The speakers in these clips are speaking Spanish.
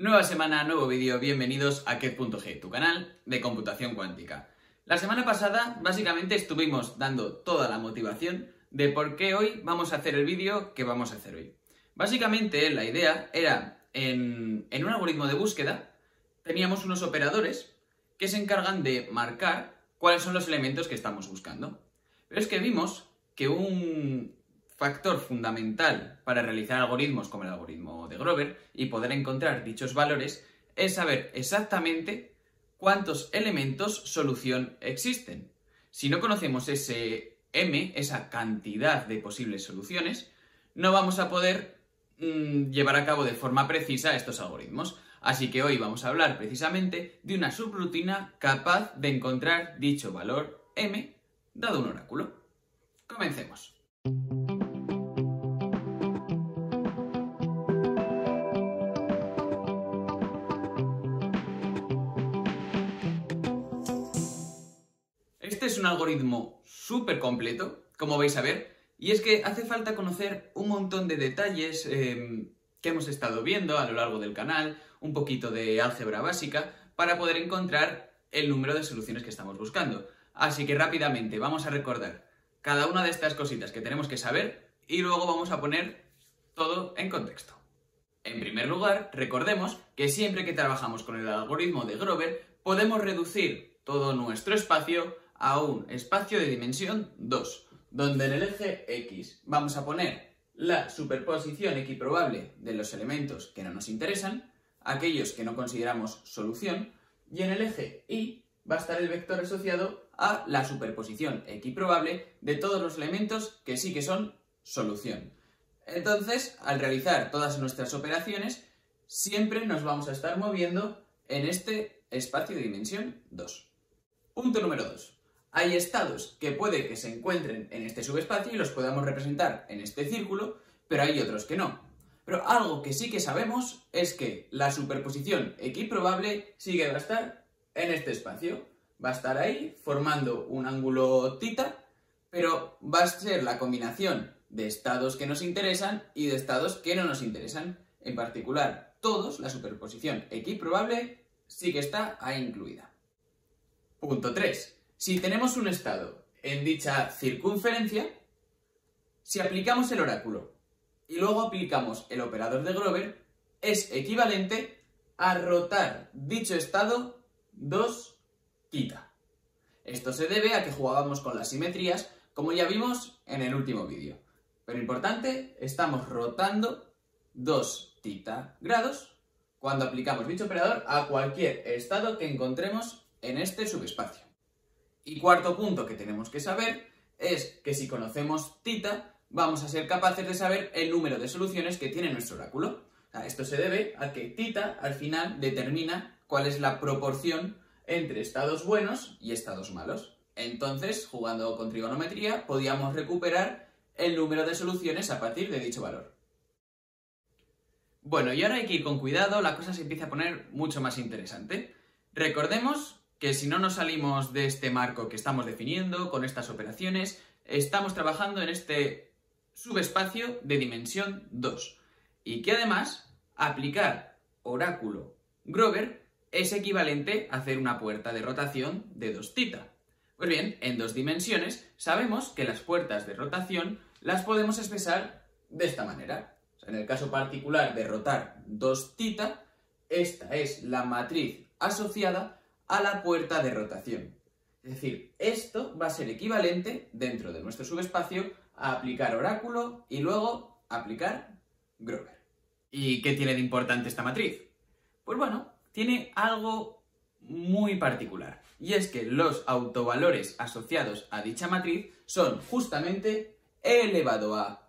Nueva semana, nuevo vídeo, bienvenidos a Ket.g, tu canal de computación cuántica. La semana pasada básicamente estuvimos dando toda la motivación de por qué hoy vamos a hacer el vídeo que vamos a hacer hoy. Básicamente la idea era, en un algoritmo de búsqueda, teníamos unos operadores que se encargan de marcar cuáles son los elementos que estamos buscando. Pero es que vimos que un factor fundamental para realizar algoritmos como el algoritmo de Grover y poder encontrar dichos valores es saber exactamente cuántos elementos solución existen. Si no conocemos ese M, esa cantidad de posibles soluciones, no vamos a poder llevar a cabo de forma precisa estos algoritmos. Así que hoy vamos a hablar precisamente de una subrutina capaz de encontrar dicho valor M dado un oráculo. Comencemos. Este es un algoritmo súper completo, como vais a ver, y es que hace falta conocer un montón de detalles que hemos estado viendo a lo largo del canal, un poquito de álgebra básica, para poder encontrar el número de soluciones que estamos buscando. Así que rápidamente vamos a recordar cada una de estas cositas que tenemos que saber y luego vamos a poner todo en contexto. En primer lugar, recordemos que siempre que trabajamos con el algoritmo de Grover podemos reducir todo nuestro espacio a un espacio de dimensión 2, donde en el eje X vamos a poner la superposición equiprobable de los elementos que no nos interesan, aquellos que no consideramos solución, y en el eje Y va a estar el vector asociado a la superposición equiprobable de todos los elementos que sí que son solución. Entonces, al realizar todas nuestras operaciones, siempre nos vamos a estar moviendo en este espacio de dimensión 2. Punto número 2. Hay estados que puede que se encuentren en este subespacio y los podamos representar en este círculo, pero hay otros que no. Pero algo que sí que sabemos es que la superposición equiprobable sí que va a estar en este espacio. Va a estar ahí formando un ángulo θ, pero va a ser la combinación de estados que nos interesan y de estados que no nos interesan. En particular, todos, la superposición equiprobable sí que está ahí incluida. Punto 3. Si tenemos un estado en dicha circunferencia, si aplicamos el oráculo y luego aplicamos el operador de Grover, es equivalente a rotar dicho estado 2θ. Esto se debe a que jugábamos con las simetrías, como ya vimos en el último vídeo. Pero importante, estamos rotando 2θ grados cuando aplicamos dicho operador a cualquier estado que encontremos en este subespacio. Y cuarto punto que tenemos que saber es que si conocemos θ, vamos a ser capaces de saber el número de soluciones que tiene nuestro oráculo. Esto se debe a que θ al final determina cuál es la proporción entre estados buenos y estados malos. Entonces, jugando con trigonometría, podíamos recuperar el número de soluciones a partir de dicho valor. Bueno, y ahora hay que ir con cuidado, la cosa se empieza a poner mucho más interesante. Recordemos que si no nos salimos de este marco que estamos definiendo con estas operaciones, estamos trabajando en este subespacio de dimensión 2 y que además aplicar oráculo Grover es equivalente a hacer una puerta de rotación de 2θ. Pues bien, en dos dimensiones sabemos que las puertas de rotación las podemos expresar de esta manera. En el caso particular de rotar 2θ, esta es la matriz asociada a la puerta de rotación. Es decir, esto va a ser equivalente, dentro de nuestro subespacio, a aplicar oráculo y luego aplicar Grover. ¿Y qué tiene de importante esta matriz? Pues bueno, tiene algo muy particular. Y es que los autovalores asociados a dicha matriz son justamente e elevado a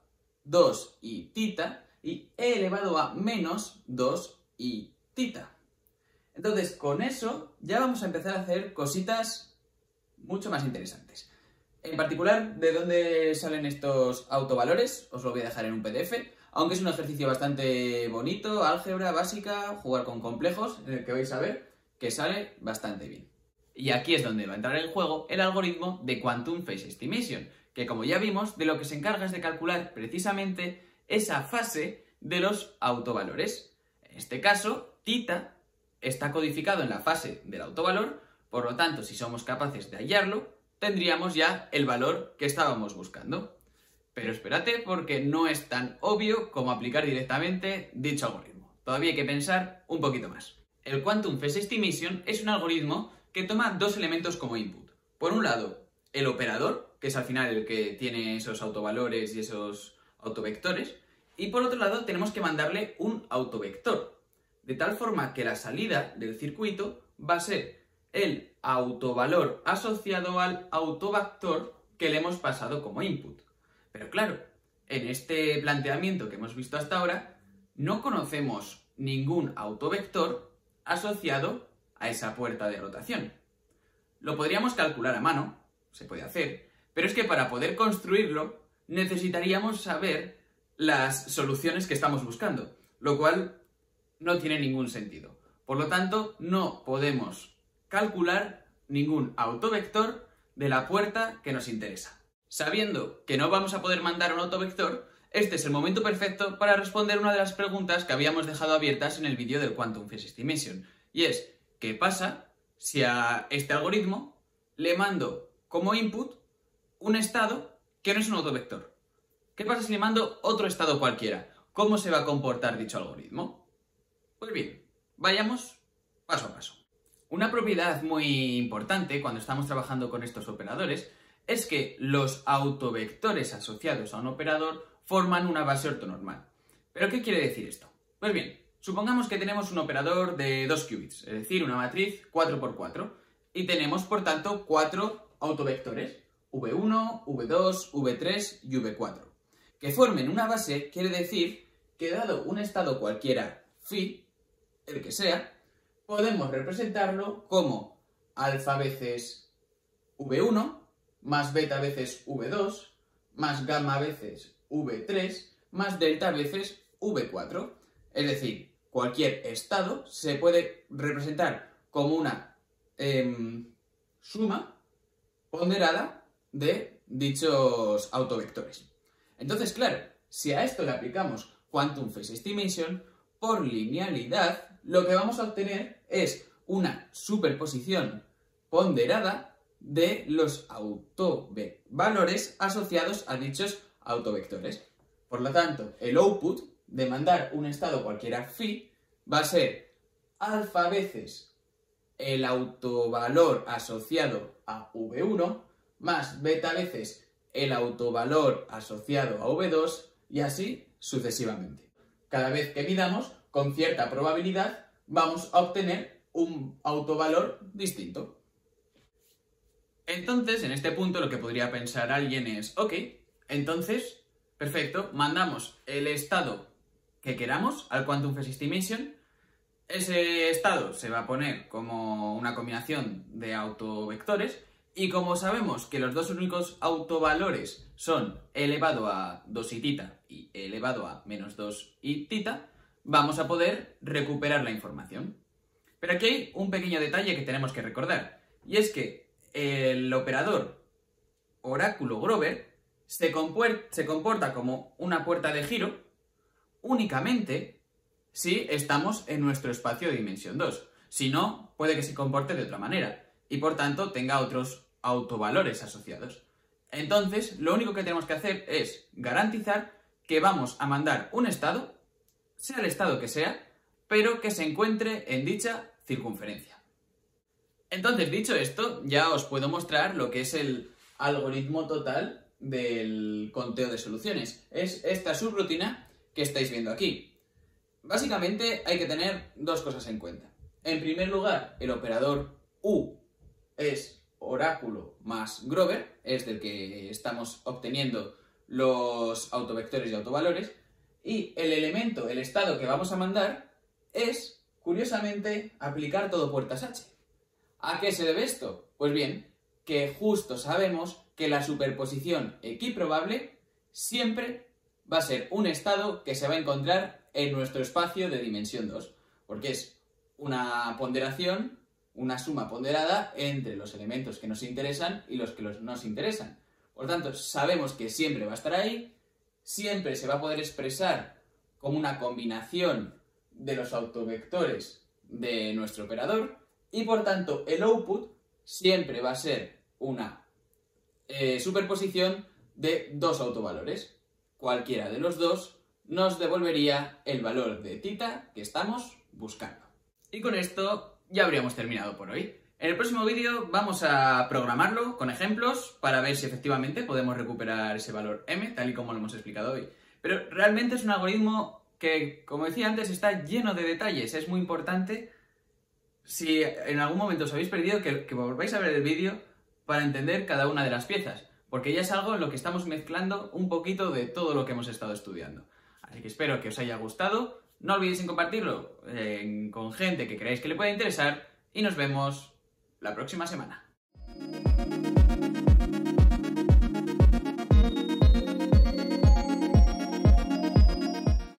2iθ y e elevado a menos 2iθ. Entonces, con eso ya vamos a empezar a hacer cositas mucho más interesantes. En particular, ¿de dónde salen estos autovalores? Os lo voy a dejar en un PDF, aunque es un ejercicio bastante bonito, álgebra básica, jugar con complejos, en el que vais a ver que sale bastante bien. Y aquí es donde va a entrar en juego el algoritmo de Quantum Phase Estimation, que como ya vimos, de lo que se encarga es de calcular precisamente esa fase de los autovalores. En este caso, tita está codificado en la fase del autovalor, por lo tanto, si somos capaces de hallarlo, tendríamos ya el valor que estábamos buscando. Pero espérate, porque no es tan obvio como aplicar directamente dicho algoritmo. Todavía hay que pensar un poquito más. El Quantum Phase Estimation es un algoritmo que toma dos elementos como input. Por un lado, el operador, que es al final el que tiene esos autovalores y esos autovectores, y por otro lado tenemos que mandarle un autovector, de tal forma que la salida del circuito va a ser el autovalor asociado al autovector que le hemos pasado como input. Pero claro, en este planteamiento que hemos visto hasta ahora, no conocemos ningún autovector asociado a esa puerta de rotación. Lo podríamos calcular a mano, se puede hacer, pero es que para poder construirlo necesitaríamos saber las soluciones que estamos buscando, lo cual no tiene ningún sentido. Por lo tanto, no podemos calcular ningún autovector de la puerta que nos interesa. Sabiendo que no vamos a poder mandar un autovector, este es el momento perfecto para responder una de las preguntas que habíamos dejado abiertas en el vídeo del Quantum Phase Estimation, y es, ¿qué pasa si a este algoritmo le mando como input un estado que no es un autovector? ¿Qué pasa si le mando otro estado cualquiera? ¿Cómo se va a comportar dicho algoritmo? Pues bien, vayamos paso a paso. Una propiedad muy importante cuando estamos trabajando con estos operadores es que los autovectores asociados a un operador forman una base ortonormal. ¿Pero qué quiere decir esto? Pues bien, supongamos que tenemos un operador de 2 qubits, es decir, una matriz 4×4, y tenemos, por tanto, 4 autovectores, V1, V2, V3 y V4. Que formen una base quiere decir que dado un estado cualquiera phi, el que sea, podemos representarlo como alfa veces V1, más beta veces V2, más gamma veces V3, más delta veces V4. Es decir, cualquier estado se puede representar como una suma ponderada de dichos autovectores. Entonces, claro, si a esto le aplicamos Quantum Phase Estimation, por linealidad, lo que vamos a obtener es una superposición ponderada de los autovalores asociados a dichos autovectores. Por lo tanto, el output de mandar un estado cualquiera phi va a ser alfa veces el autovalor asociado a V1 más beta veces el autovalor asociado a V2 y así sucesivamente. Cada vez que midamos, con cierta probabilidad, vamos a obtener un autovalor distinto. Entonces, en este punto lo que podría pensar alguien es, ok, entonces, perfecto, mandamos el estado que queramos al Quantum Phase Estimation, ese estado se va a poner como una combinación de autovectores, y como sabemos que los dos únicos autovalores son e elevado a 2i tita y e elevado a menos 2i tita, vamos a poder recuperar la información. Pero aquí hay un pequeño detalle que tenemos que recordar, y es que el operador oráculo Grover se comporta como una puerta de giro únicamente si estamos en nuestro espacio de dimensión 2. Si no, puede que se comporte de otra manera y por tanto tenga otros autovalores asociados. Entonces, lo único que tenemos que hacer es garantizar que vamos a mandar un estado, sea el estado que sea, pero que se encuentre en dicha circunferencia. Entonces, dicho esto, ya os puedo mostrar lo que es el algoritmo total del conteo de soluciones. Es esta subrutina que estáis viendo aquí. Básicamente hay que tener dos cosas en cuenta. En primer lugar, el operador U es oráculo más Grover, es del que estamos obteniendo los autovectores y autovalores, y el elemento, el estado que vamos a mandar es, curiosamente, aplicar todo puertas H. ¿A qué se debe esto? Pues bien, que justo sabemos que la superposición equiprobable siempre va a ser un estado que se va a encontrar en nuestro espacio de dimensión 2, porque es una ponderación, una suma ponderada entre los elementos que nos interesan y los que nos interesan. Por tanto, sabemos que siempre va a estar ahí, siempre se va a poder expresar como una combinación de los autovectores de nuestro operador y por tanto el output siempre va a ser una superposición de dos autovalores. Cualquiera de los dos nos devolvería el valor de θ que estamos buscando. Y con esto ya habríamos terminado por hoy. En el próximo vídeo vamos a programarlo con ejemplos para ver si efectivamente podemos recuperar ese valor m, tal y como lo hemos explicado hoy. Pero realmente es un algoritmo que, como decía antes, está lleno de detalles. Es muy importante, si en algún momento os habéis perdido, que volváis a ver el vídeo para entender cada una de las piezas, porque ya es algo en lo que estamos mezclando un poquito de todo lo que hemos estado estudiando. Así que espero que os haya gustado. No olvidéis en compartirlo con gente que creáis que le pueda interesar y nos vemos la próxima semana.